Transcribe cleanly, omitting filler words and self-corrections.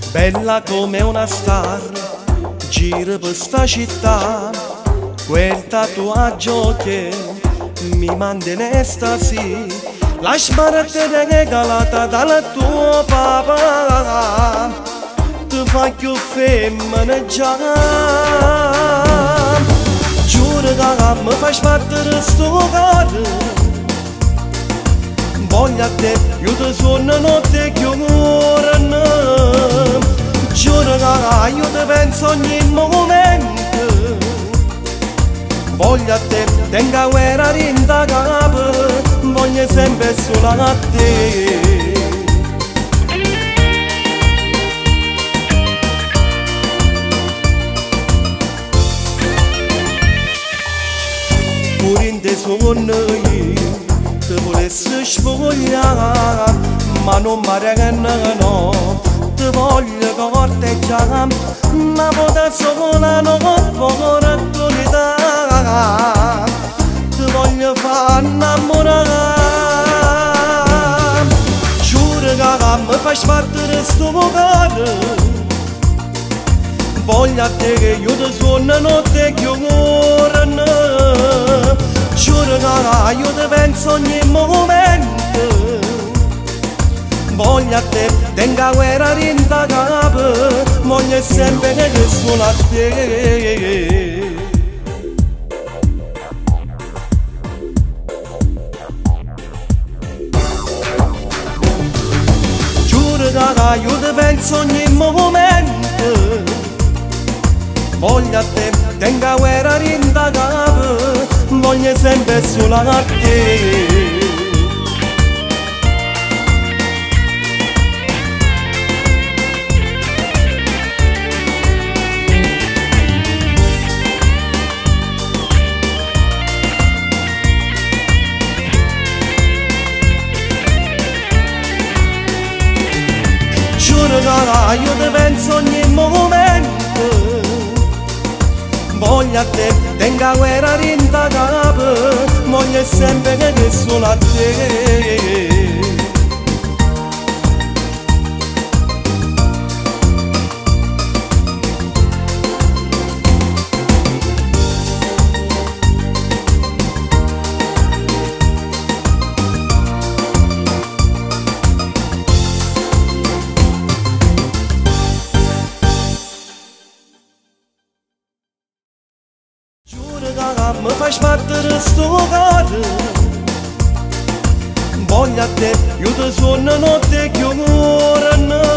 Bella come una star, gira per sta città, quel tatuaggio che mi manda in estasi, la smaragda regalata dal tuo papà, ti fa più femmina già. Giuro che mi fai sbattere sto cuore, voglio a te, io ti suono notte chiudono. Giuro che io ti penso ogni momento, voglio a te, tengo la guerra in capo, voglio sempre solo a te. Pure in te sogni ti volessi svogliare, ma non mi arrendo, ti voglio corteggiare, ma potrà solo un'opportunità, ti voglio far innamorare. Giuro che mi fai sbattere sto cuore, voglio a te che io ti suono notte chiudono. Giuro che io ti penso ogni momento, voglio a te, tengo la guerra in capo, voglio sempre che sono a te. Giuro che io ti penso ogni momento, voglio a te, tengo la guerra in capo, voglio sempre solo a te. Giuro che io ti penso ogni momento, voglio a te, tengo la guerra in capo, voglio sempre che sono a te. Mi fai sbattere sto cuore, voglio a te, io ti suono notte chiudono.